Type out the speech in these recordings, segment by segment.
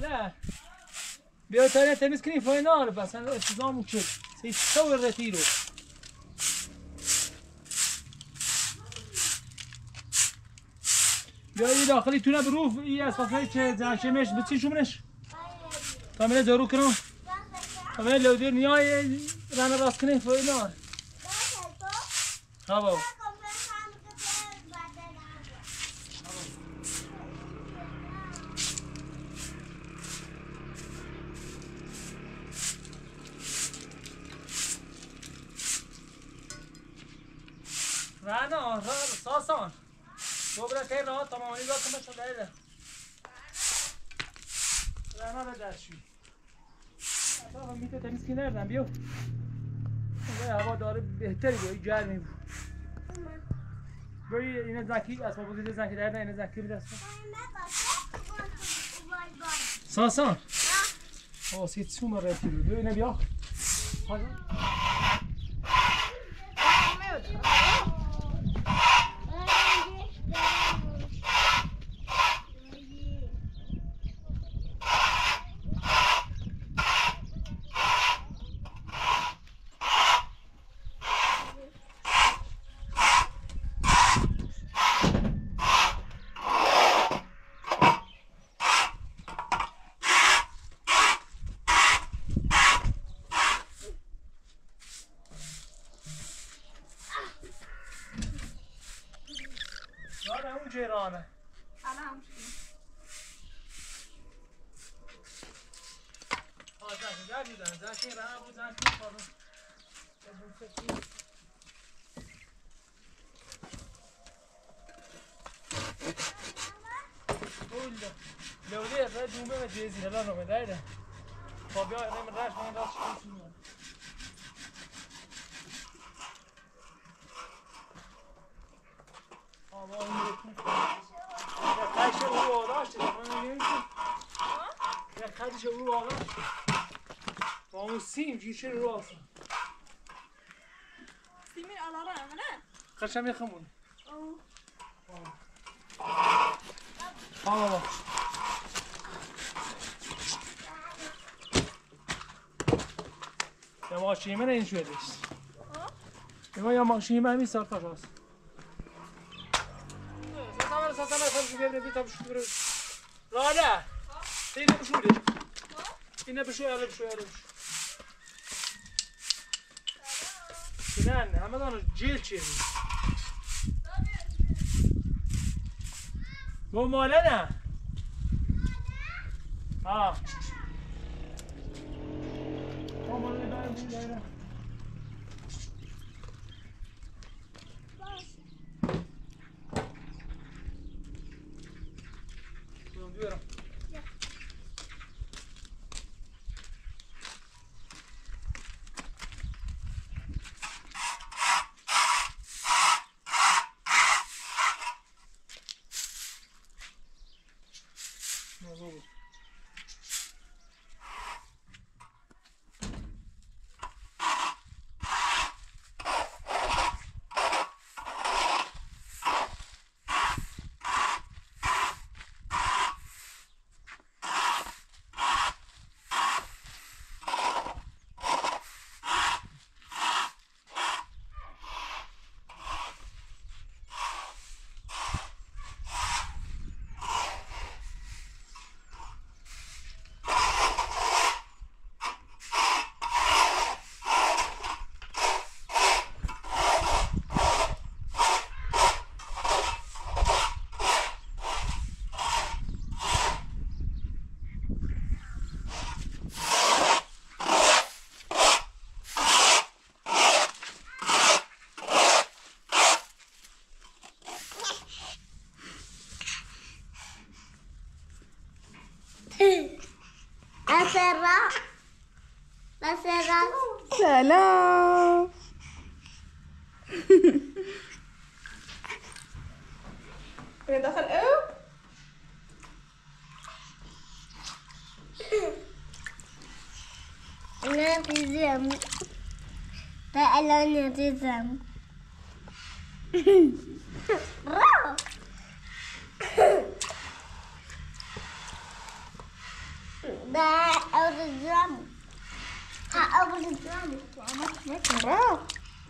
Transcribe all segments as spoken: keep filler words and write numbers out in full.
لا بیا تاني تمسك كريم فاينال بس انا التزام وكل سيسوي الرتيرو بیا یه داخلی تونه بروف ای اسفاقی چه زنشمش بچین شو منش تامل دارو کنم تامل لودیر نیای رانه راست کنه فاینال خب رانا را ساسان دوباره که راه تمامی را کمش داره رانا را درشی اصلا میته تمیز که نردم بیو هوا داره بهتری بود گرمی بود بایی اینه زنکی اسباب بودید زنکی درده اینه زنکی بیده اسباب ساسان آه سیت سومه رفتی بود بیا اینه بیا جيرانه انا همشي اه زاكي زاكي زاكي زاكي راه زاكي فرض قول لو ليه الرد مو ما جيزي هلا نو مدايره فبيا انا من راش من راش شنو خدش او آداشت من نمی‌دونم یا خدش او آداشت با اون سیم جیشه رو آسان سیمین علاره نه خشم یخمون او ها بابا یا ماشین من این شده است یا ماشین من همین سال پاش هست ساسا ساسا خمس بيبني بيتها بشو لا لا هنا بشو دي هنا بشو يلا بشو يلا بشو كنان همدان جيل چيزي مو مالنا ها مو مالنا دايره Vero. Yeah. No, no. أسرع أسرع سلام فين دخل او أنا تزم تعالى تزم با أورزام ها أورزام مرة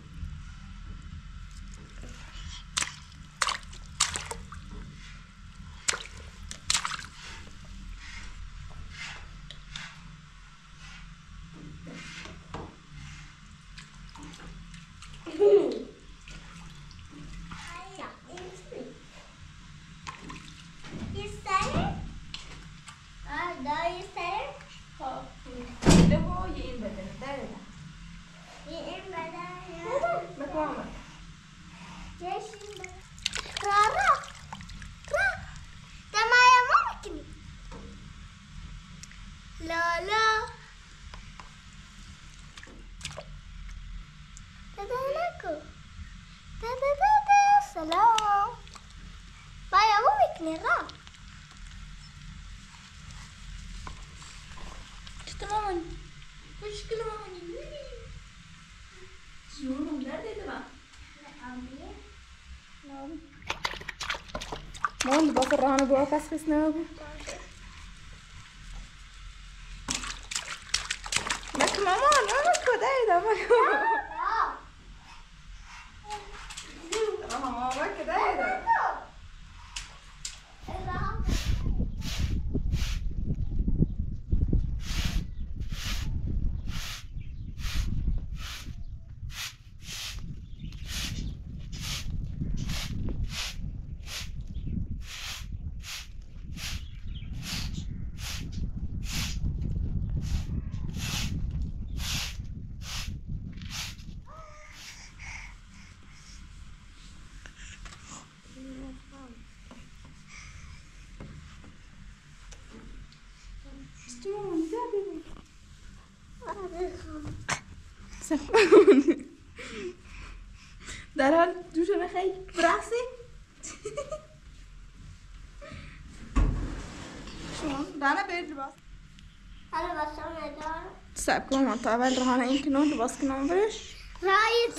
مامان لباس الرهانة جوا فسفس نابو بس مامان ماما كده ايه ده ماما ماما كده ايه ده در حال جوش نخیل برقصی شون دانا بير لباس أنا بس أنا دار سابكم عن طابل رهانة يمكنون لباس كنون برش رايت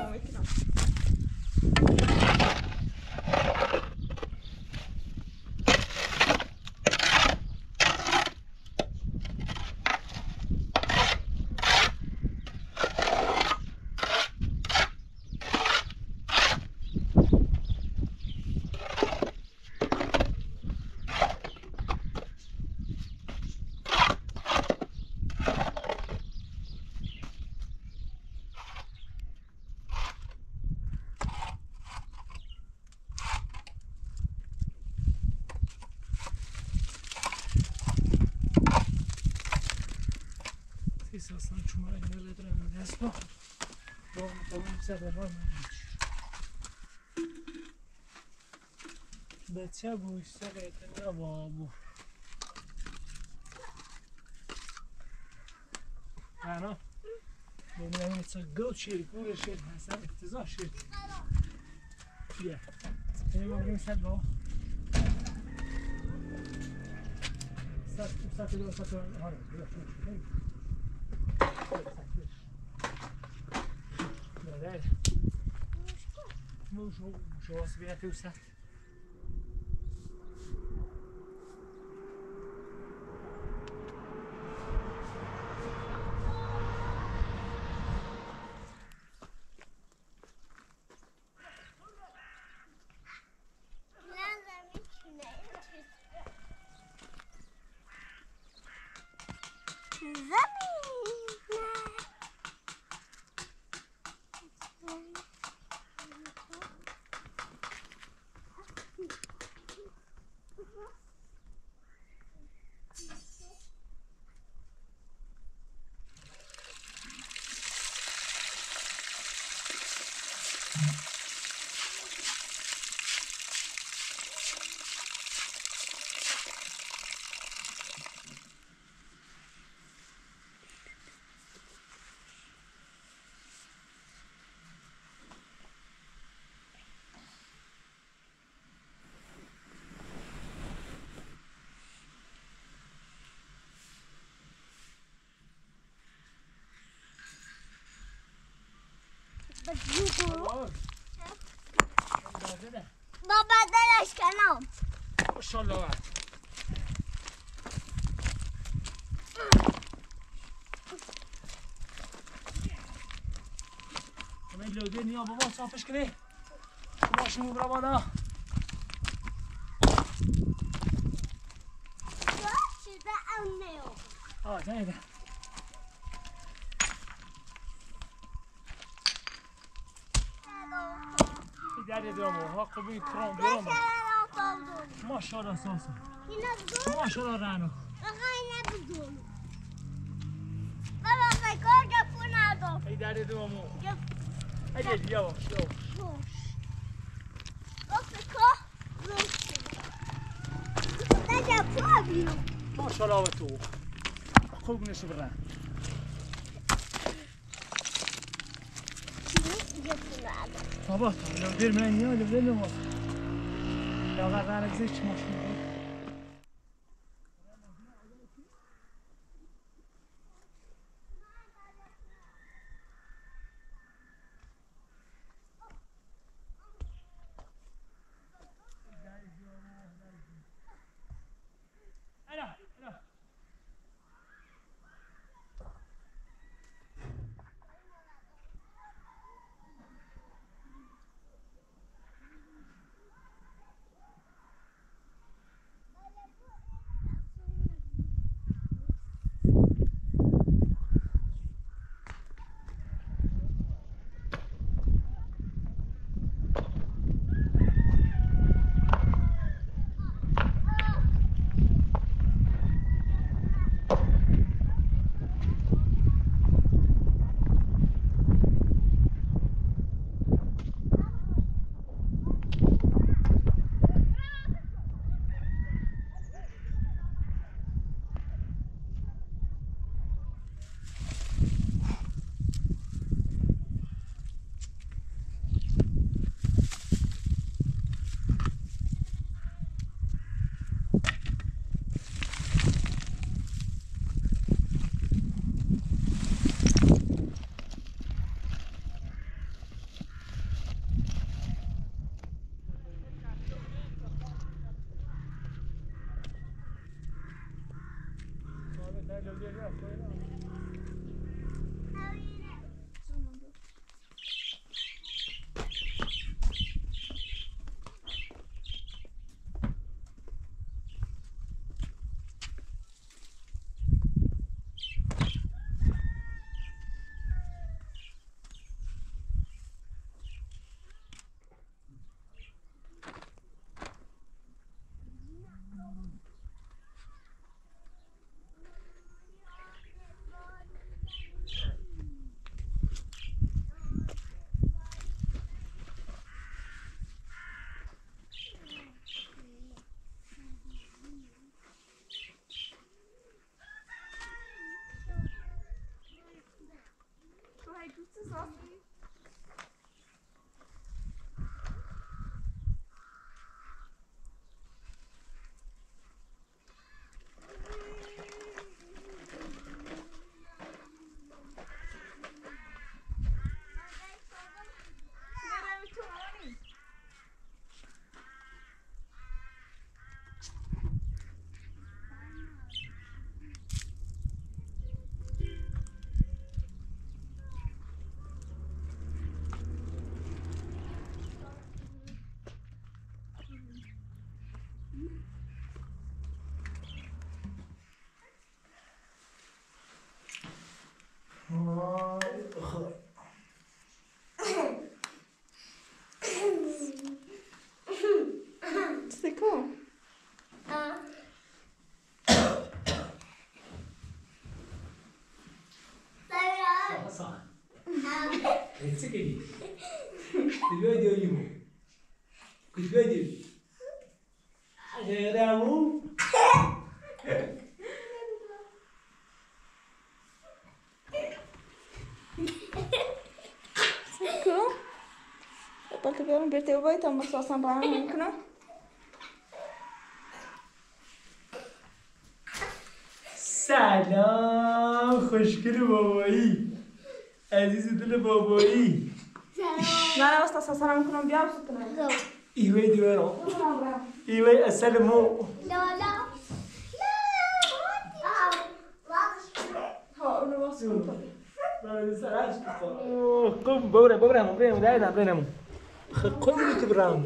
اصلا شما اینو لدرم دست با با مطمئن سر با من بچه بوشته قیتنه بابو انا ببینم این چه گل شیر گوره شیر حسن افتضاح شیر بیا این بابیم سر با سر سر دو سر هاره بیا Verdade? No jogo, o jogo se vê até o certo. بابا دلش کنم ماشاءالله لو دنيا بابا صافش كده ماشي مو بروانا شده او نیو اه زين داري دومو ها قبي كرام بيرام ما شاء الله ساسا ما شاء الله رانو بابا بکار گفت ندارم ای داري دومو هيا يواش يواش بکار نجا فوقیو ما شاء الله وتو خوب نشي برا بابا لو دير من هنا لو دير له لو غرانك زيك ماشي Perché per un birte voi tamma so sampan mumkino سلام خوشگل بابایی عزیز دل بابایی نه نه واسه سلام کنم بیا واسه ایوه دیوارو ایوه السلامو لا لا ها اونو واسه قم بورا بورا بورا بورا بورا قم تبرام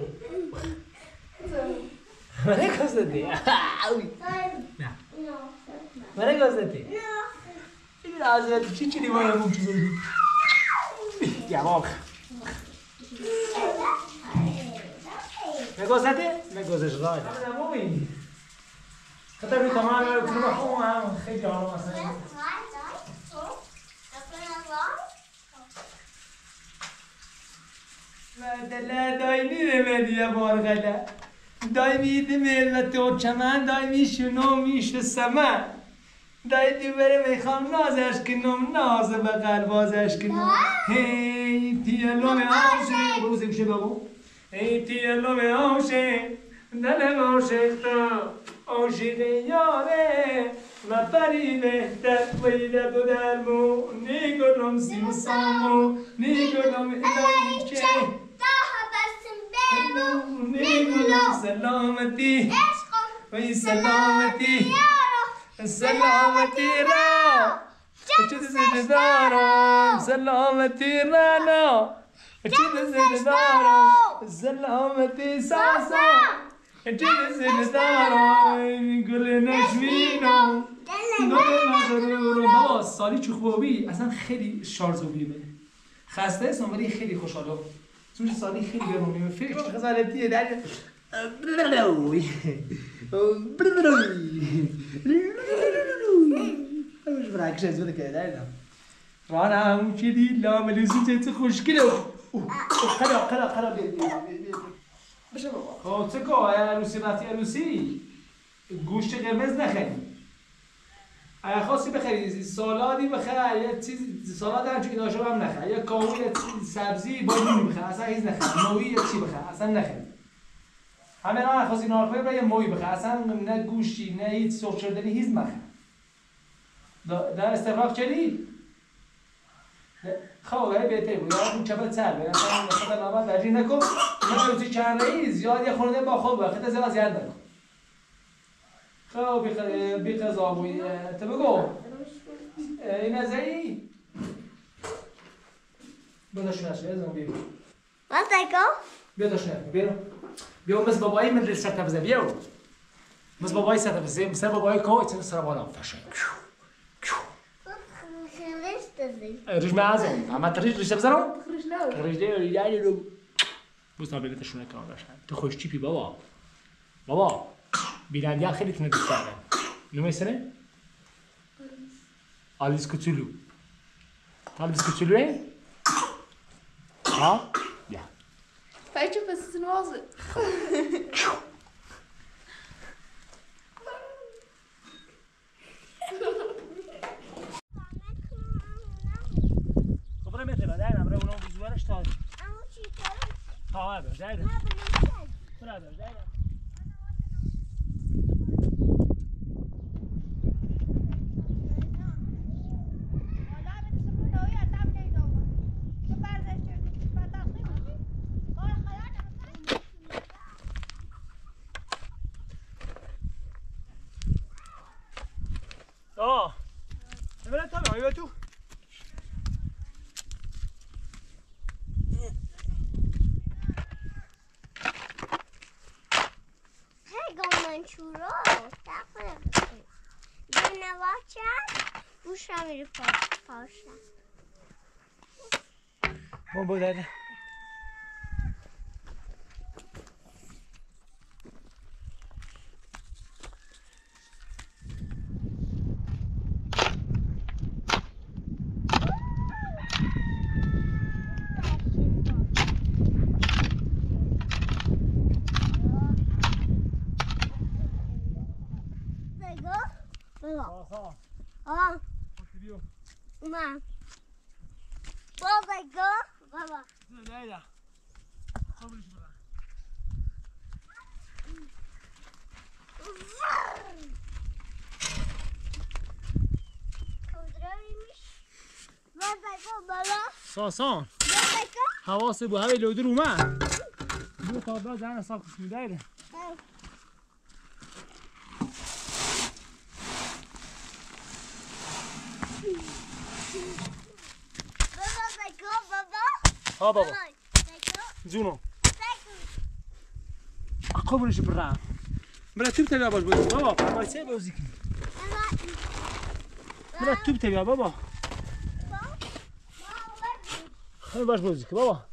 مرا گذاشتی اوی نه مرا گذاشتی این لازم چی چی دیوانه مون چیزی جواب نگذاشتی نگذاشت راه نمومی خطر روی تمام رو کنم خون هم خیلی آرام است لا دايمي بمدي يا بارغلا دايمي دمل و تو چمن دايمي شنو میشه سمن دايدي بره میخوام نازش کنم ناز بغل بازش کنم هی تیلو می آشه بروز گوشه بگو هی تیلو می آشه دلم عاشق تو عاشق یاره و پری بهتر ویده دو درمو نیگلم سیم سامو نیگلم الهی که نیگلم سلامتی وی سلامتی سلامتی را چه زده دارم سلامتی را نا چه زده دارم سلامتی ساسا چه زده دارم گل نشمینم گل نظرورم بابا سالی چوخبابی اصلا خیلی شارزوبیه بده خسته است ولی خیلی خوشحالم چون سالی خیلی گرونی فکر چه غلطیه در بلوی بلوی مش براكش زود كده رانا همون چیدی لاملوسی چه خوشگله خلا خلا خلا بشه بابا خب چه که عروسی رفتی عروسی گوشت قرمز نخری اگه خواستی بخری سالادی بخر یه چیز سالاد هم چون داشته هم نخر یا کاهو یا سبزی با نون بخر اصلا هیچ نخر موی یا چی بخر اصلا نخر همه نه خواستی نهار کنی برای موی بخر اصلا نه گوشتی نه هیچ سرخ شدنی هیچ مخر در استفراغ چلی؟ خواه بهتر بود یا اون چپت سر بید اصلا خطر نامد درجی نکن نه روزی چند رئی زیاد یه خورده با خود باید خطر زیاد زیاد نکن خواه بی قضا بوی تو بگو این از ای بیاداشونه شده ازم بیرو Wat ik بیاداشونه بیرو بیو مثل بابایی من دل سرطه بزه بیو مثل بابایی سرطه بزه مثل بابایی که ایتون سر بالا فشه ریش معزم اما تریش ریش بزنم خرج نو ریش دیو یعنی رو بوس نابیلتشونه کنم داشتن تو خوش چیپی بابا بابا بینندیان خیلی تونه دوست دارن نمیسنه آلیس کوچولو آلیس کوچولوه ها یا فايتشو بس نواظب خبره میتونه بعد امره اونم بزرگش تا Ama çiğ تا بعد زاید Ne bileyim. برادر زاید آه نمی‌دونم تا میای تو Manchuro, tá falando. Dona Vacha, puxa ele faixa. Bom, boa ideia. Baba. Aa. Gidiyor. Ma. Baba go. Baba. Ne ya? Kabul et bana. Kaldırıyormuş. Baba go baba. ساسان Baba go. حواس بو هوی لودر اومد بو تا بعد زن حساب کش میداره ها بابا بابا جونو قبولش برام مرتب تبیا باش بازی بابا وایسه بازی کن مرتب تبیا بابا خیلی باش بازی کن بابا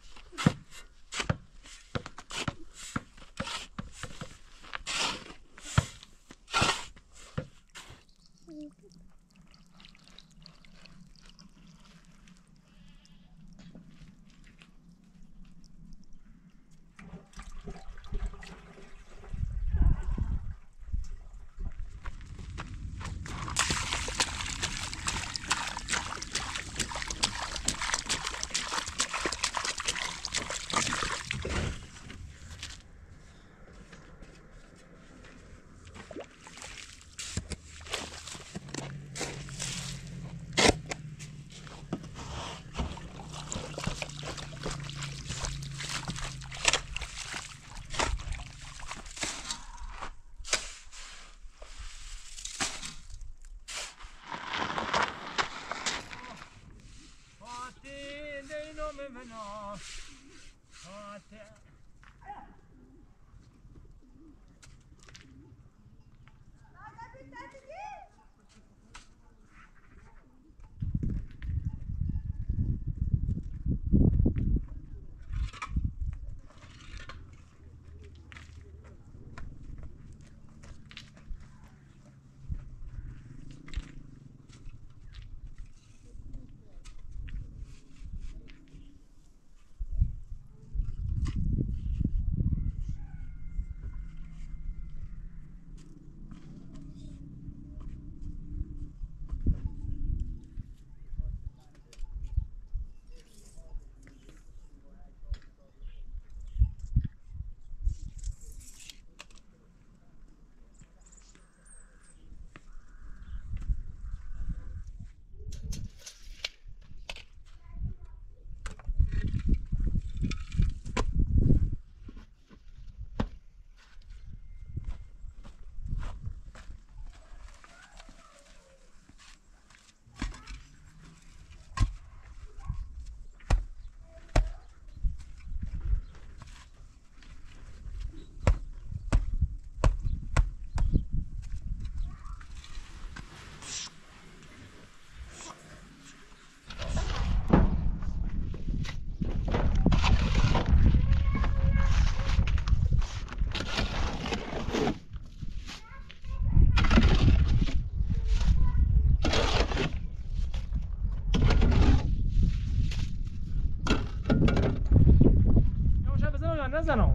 نزنم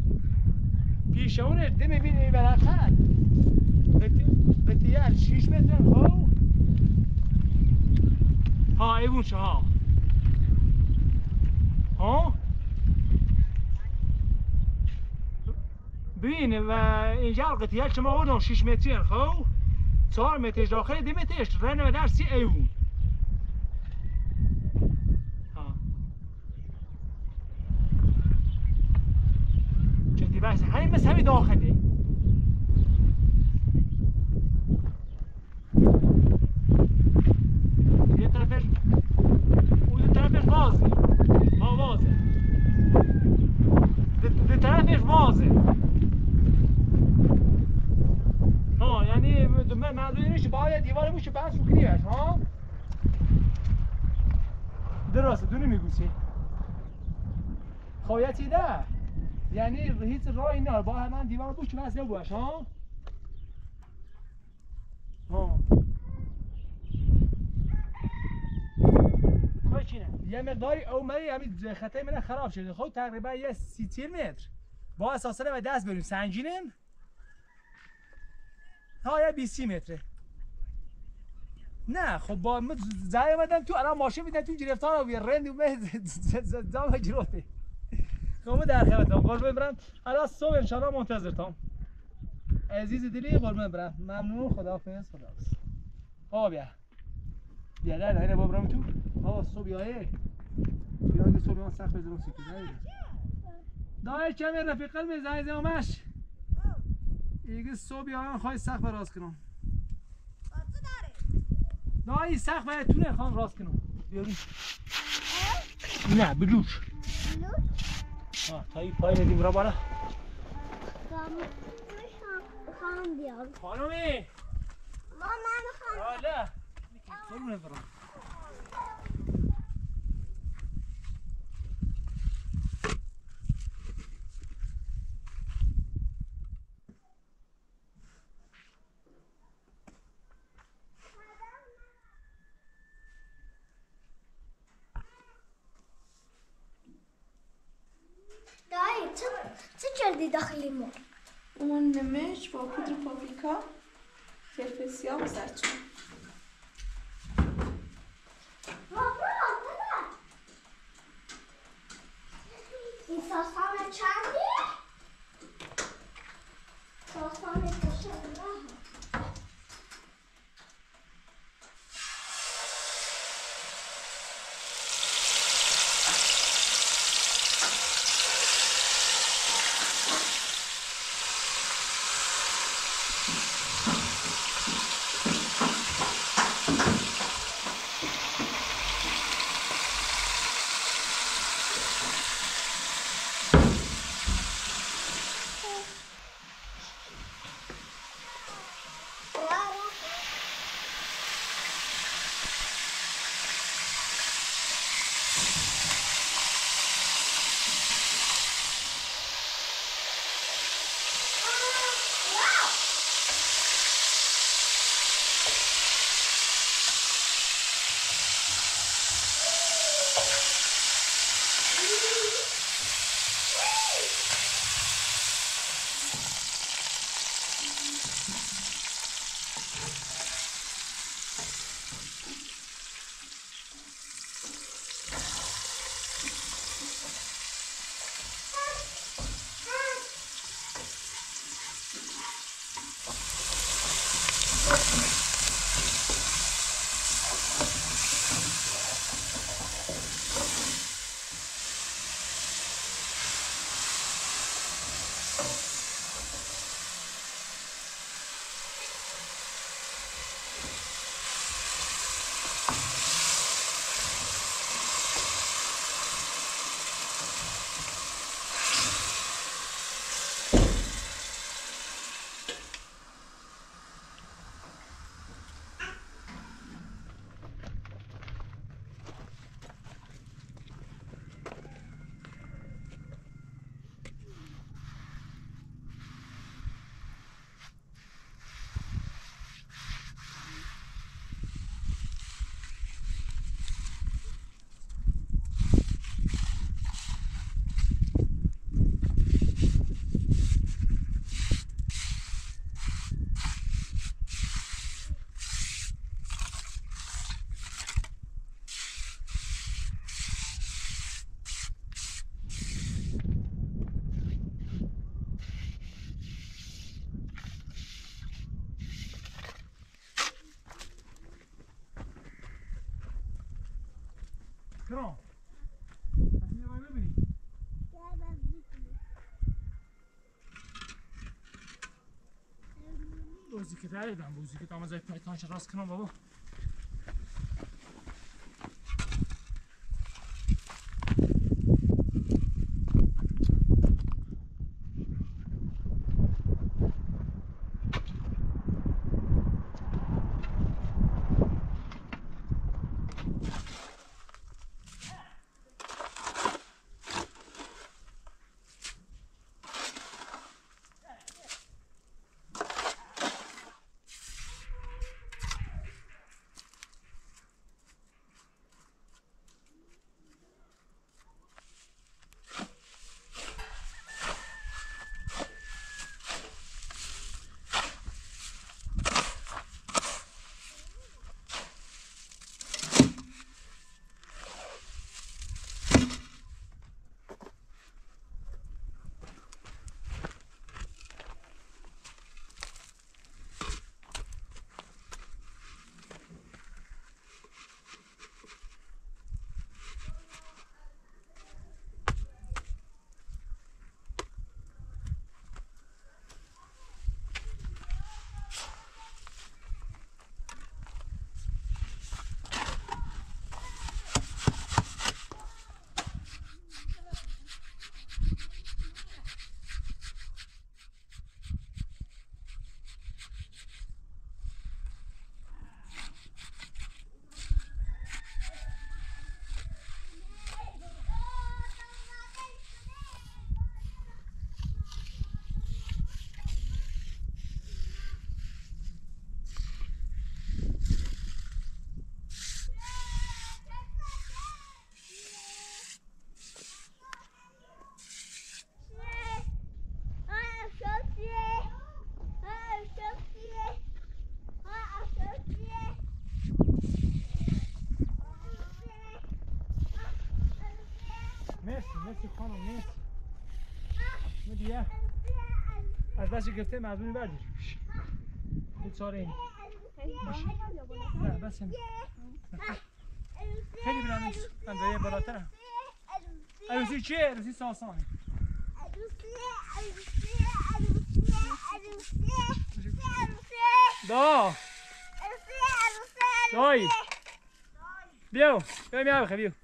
پیشونه ده میبینی برخط بتیال شیش متر خب ها ایبون شه ها ها ببین و اینجا قطیال شما اونو شیش متری خب چهار مترش داخل ده مترش رنه و در سی ایبون بس همین بس همین داخله یه طرفش اون طرفش بازه ها بازه ده طرفش بازه ها یعنی منظوری نیست باید دیوار موشه بس سوکنیش ها درسته دونی میگوسی خویتی ده یعنی هیچ راهی نه با همان دیوار بوش واسه باش ها ها خوشینه یه مقداری اومدی همین خطای من خراب شده خب تقریبا یه سی چهل متر با اساسا و دست بریم سنجینم ها یه بیست متره نه خب با زای اومدم تو الان ماشین میدن تو گرفتار و رند و زام جروته خب در خدمتم قربان برم الان صبح ان شاء الله منتظرتم عزیز دلی قربان برم ممنون خداحافظ خداحافظ آ بیا بیا در هر بابرم تو آ صبح بیای بیا که صبح ما سخت بزنم سیکی دای کمی رفیق قلب زای زماش ایگه صبح بیایم خواهی سخت راست کنم دای سخت باید تونه خان راست کنم بیاریم نه بلوچ. بلوچ؟ آه تا این پایین ندیم را بالا. خانم بیار. خانمی. ما من خانم. آله. قربونت برم. دایی چه چه کردی داخلی ما؟ اون نمش با پودر پاپریکا، فلفل سیاه و زردچوبه. این ساسانه چندی؟ ساسانه چندی؟ کرام. تصمیم رو ببینی. بوزی که داریدم بوزی که تمام زای پایتانش راست کنم بابا. مرسی مرسی خانم مرسی دیگه از دست گرفته مردمی بردیش بیچاره این نه بس این خیلی برم نیست اندازه بالاتر هم عروسی چیه؟ عروسی ساسانه دا دایی بیو بیو میام بخه بیو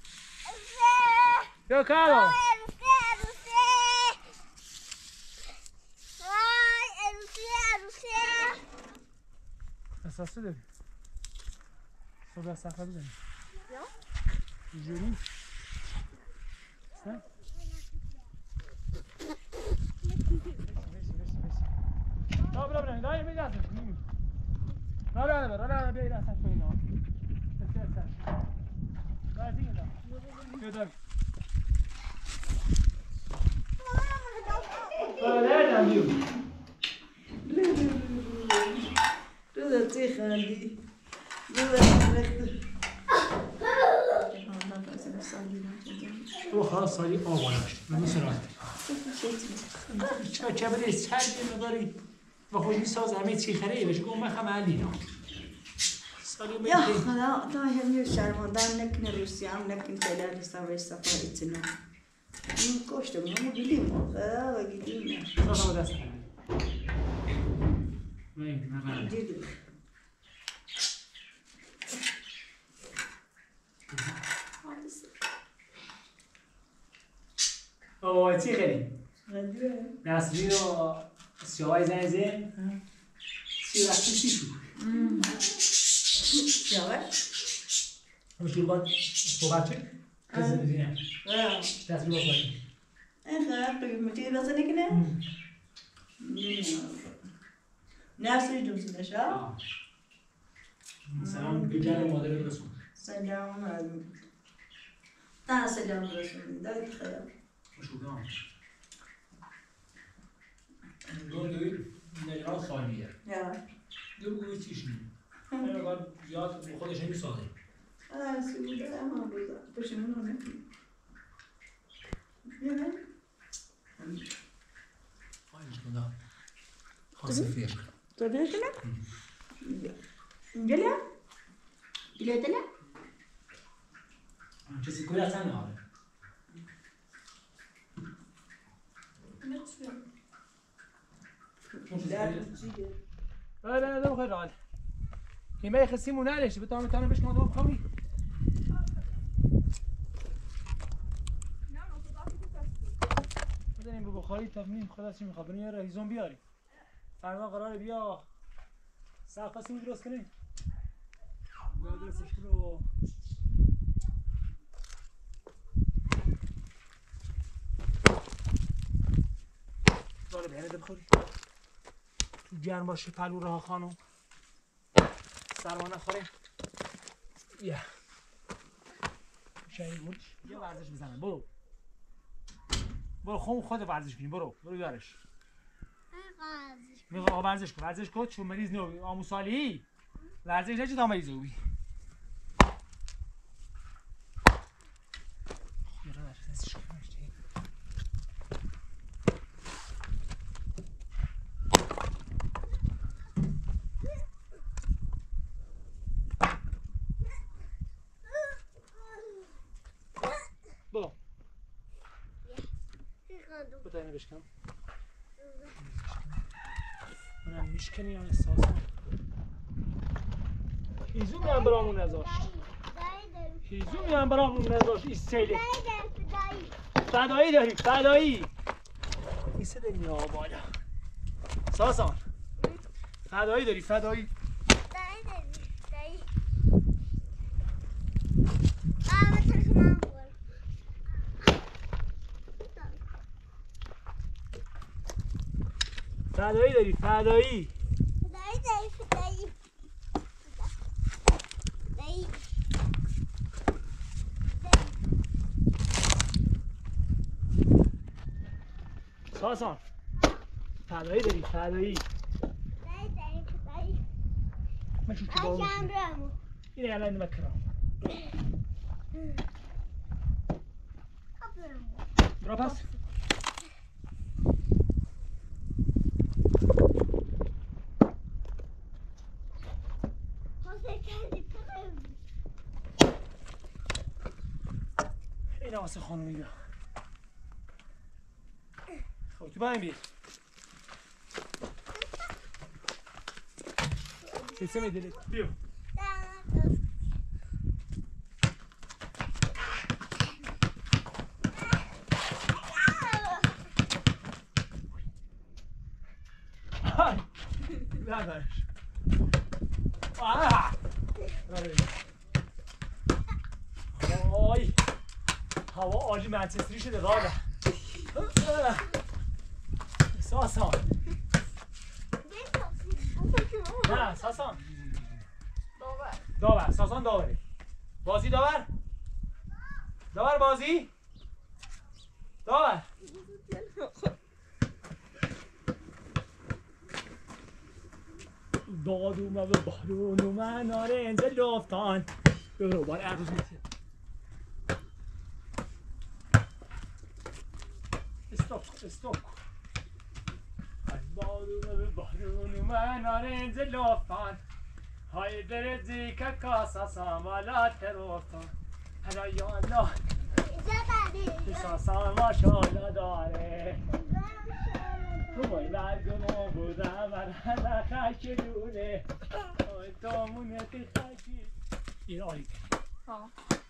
بیو کارو اساسه داری صبح از سفر بزنی جوری ها لا بلا بلا لا يمين ياسر لا لا لا لا بيا لا سافر هنا بس ياسر لا تيجي لا يودك لا تعملوا لا تخلي لا تو خلاص سالی آب آنش من سرات چه چه بری سالی مداری و خودی ساز همه چی خریه بهش گم مخم علی سالی یا خدا تا همیشه شرمندم نکنه روسی هم نکنه فعلا رسم سفر اتنا این کشته میام گیلیم خدا و گیلیم نه ساز ما دست وای نه دیدی اوه چی خری غدوه نسرین و سیاوش زنگ زن چی وقتی چی شد سیاوش مشکل بود صحبت چه کسی میدونم آه دست رو بکنیم این خیلی توی متی راست نکنه نفسی دوست نشا سلام بگم مادر رسول سلام علیکم تا سلام رسول داد خیر مشکلم دو دوی نجار خالیه یا دو گوی چیش نیم من اگر زیاد خودش نمیسازه آه سویده اما بودا پشمون رو نکنی یا خواهی مشکلم خاصه فیش تو بیش کنه؟ اینجا بیله دله؟ چیزی کوی اصلا نهاره لا لا لا خير عاد كيما يخسمونا علاش بتعمل تانا باش نوضو بخوي بدنیم به بخاری تفنیم خلاص چی میخواد بریم رئیزون بیاری فردا قراره بیا سقفی درست کنیم بعد درستش رو داره بهنده بخوری تو گرم باشه پلو راه خانم سرما نخوره یا شایی بود یه ورزش بزنم برو برو خون خود ورزش کنی برو برو بیارش میگه آقا ورزش کن ورزش کن چون مریض نو آموسالی ورزش نچه تا مریض اوی برو بده اینو بشکن منم میشکنی یا احساسم هیزو میان برامون نذاشت هیزو میان برامون نذاشت این سیله فدایی داری فدایی ایسه داری یا بالا ساسان فدایی داری فدایی فدایی داری فدایی فدایی داری فدایی فدایی ساسان فدایی داری فدایی فدایی داری فدایی من شو چی باوش آجام رامو اینه الان نمکرم برو پس. اینا واسه خانومی بیا. خب تو باید بیر. کسی میدیلی؟ بیو. های ندارش. آه وای هوا عالی منچستری شده راده. ساسان نه ساسان داور داور ساسان داوره. بازی داور داور بازی داور باد اومد و بارون اومد نارنج لفتان برو بار عرض میشه. استوب استوب باد اومد و بارون اومد نارنج لفتان های درزی که کاسا سامالات رفتان هلا یا الله ساسان ماشالله داره تو بای لرگمو بودم و رده خشلونه آی تامونتی خشی این آلی ها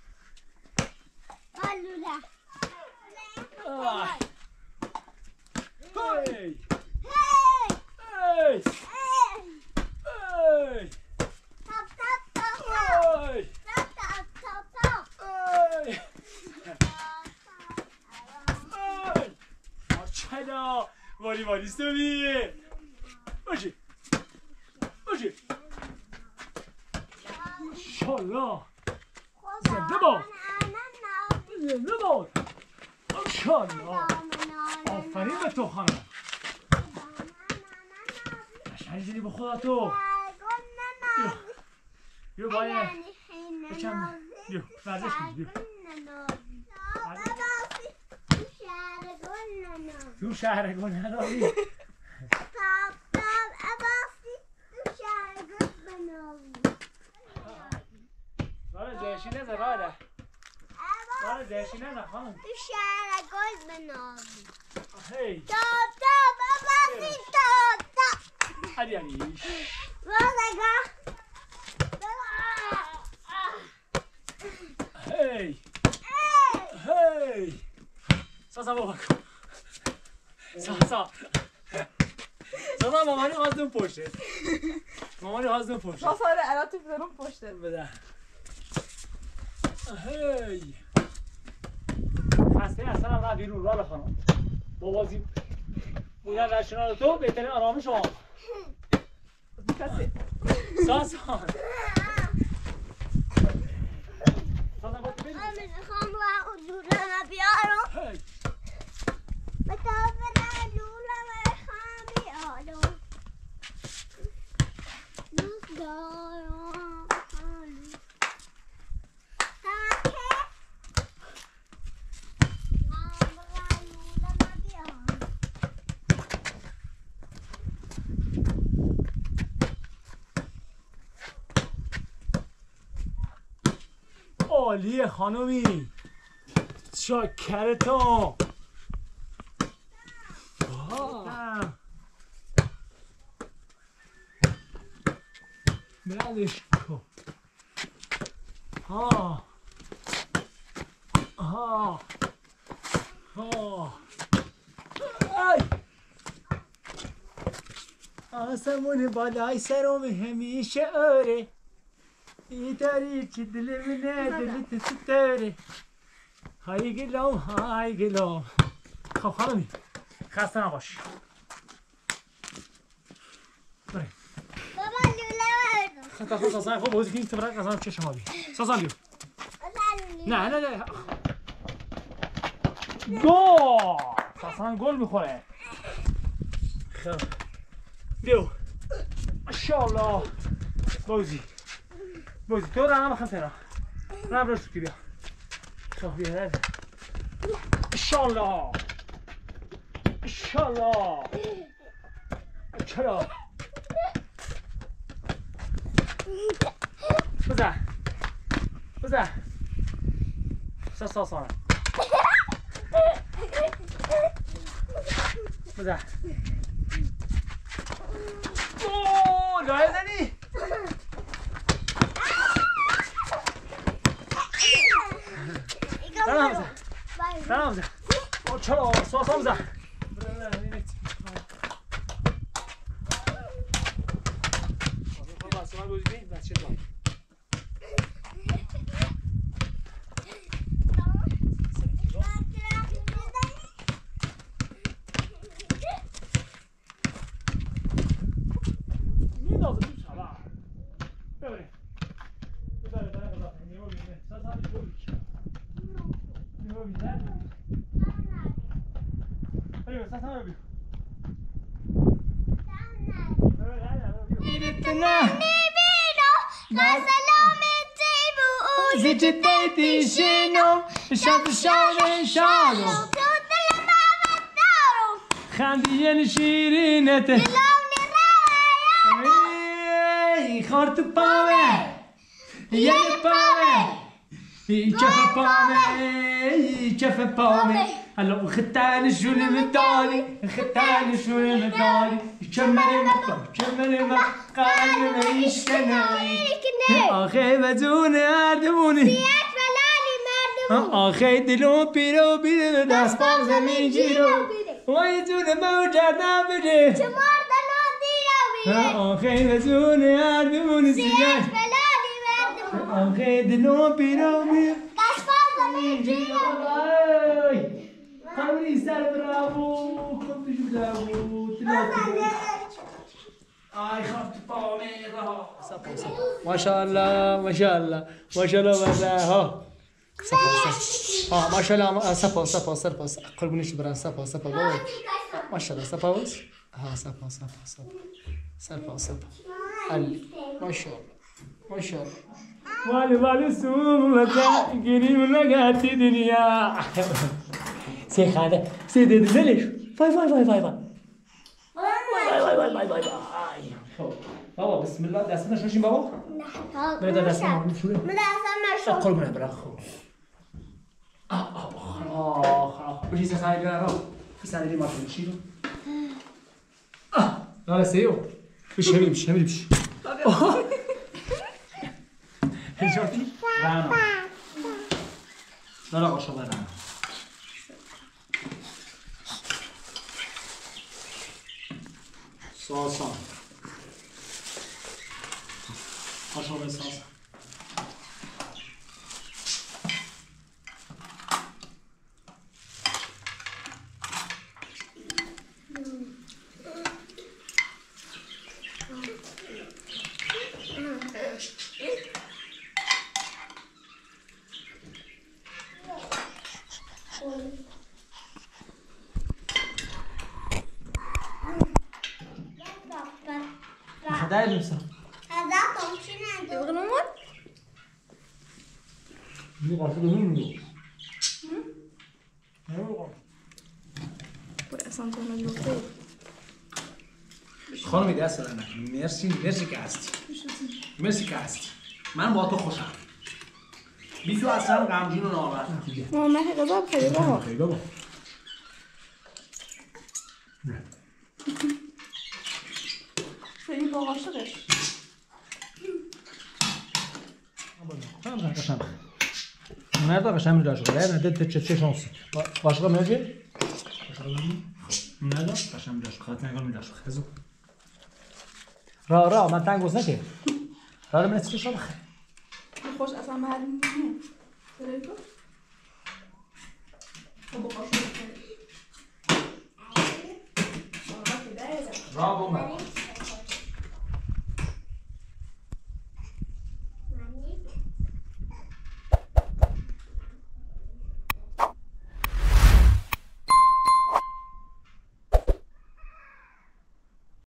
بالوله هی هی هی هی تاپ تاپ تاپ هی تاپ تاپ تاپ تاپ هی هی مارچلا والی والی سویه باشه باشه شالله زنده باد زنده باد ماشالله آفرین به تو خانم قشنگ زدی به خدا تو بیا بیا باید بچم بیا ورزش کنی بیا تو شهر گل نداری راه زشی نزد راده راه زشی نزد خانم تو شهر گل بنازی هی تاپ تاپ عباسی تاپ تاپ علی علی بازگاه هی هی ساسا بابا کن ساسا ساسا مامانی خواست اون پشته مامانی خواست اون پشته ساساره الان تو برون پشته بده هی خسته اصلا هم رفت بیرون راه خانم با بازی بودن در کنار تو بهترین آرام شما کسی ساسان ساسان باید بریم من میخوام با حضورم بیارم هی به طرف رجولم میخوام بیارم دوست دارم خانم تاکه من به رجولم بیارم عالیه خانومی شاکرتون بلندش کن ها ها ها ای آسمون بالای سرم همیشه آره ای داری چی دل منه دلت ستاره های گلوم های گلوم خب خانمی خسته نباش بریم بابا لوله بردم خب خب ساسان خب بازی کنید تو برای قضا چشم آبی ساسان بیو نه نه نه گل ساسان گل میخوره خب بیو ماشاءالله بازی بازی تو رو هم خم ترا رم روش بیا خب بیا انشالله انشالله چرا بزن بزن سه ساسانه بزن اوه لایه زنی نه بزن نه بزن اوه چرا ساسان بزن Ziciteti sceno, شاد شاد شادو خندین شیرینته ای خورت پامه یه پامه کف پامه کف پامه هلا ختان شون مداري ختان شون مداري كمل مقام كمل مقام مايش كناي اخي بدون اردموني آخه دلون پیرو بیره دست پام زمین جیرو وای جون موجود نبره چمار دلون دیرو بیره آخه وزون اردمون سیگار آخه دلون پیرو بیره دست پام زمین جیرو وای خبری سر برافو خودش برافو تلاتی آی خفت پامه رها سپا سپا ماشاءالله ماشاءالله ماشاءالله بره ها سپا سپا آه ماشاءالله سپا سپا سپا قربونش برن سپا سپا بابا ماشاءالله سپا بس ها سپا سپا سپا سپا سپا علی ماشاءالله ماشاءالله والی والی سوم لطا گریم لگاتی دنیا سی خانه سی دید دلش وای وای وای وای وای وای وای وای وای وای بابا بسم الله دستنا شوشیم بابا نه بده دستنا شوره من دستم نشون قربونه برا خو آه آه آه آه بشی سه خیلی را في سندری ما تمشي له آه لا سيو مش همي مش همي مش شفتي رانا لا لا قشطة رانا صلصة قشطة صلصة خداي لمسه هذا طمشنا تبغى نمر؟ مو قاعد منه اصلا كنا نقول خانم ایده اصلا نه مرسی مرسی که هستی مرسی که هستی من با تو خوشم بیتو اصلا غمگین و ناراحت نکنی ماما غذا خیلی بابا خیلی بابا خیلی با عاشقش Tamam arkadaşlar. Nerede arkadaşlar mı daşık? Nerede de çeşit şansı. Başka mı yazıyor? Başka mı? Nerede? Arkadaşlar mı daşık? Hatta ne kadar daşık? Hazır. Ra ra من تنگ وزنه که. را من چی شد؟ خوش اصلا معلوم نیست. داری تو؟ با عاشقش. را بوم.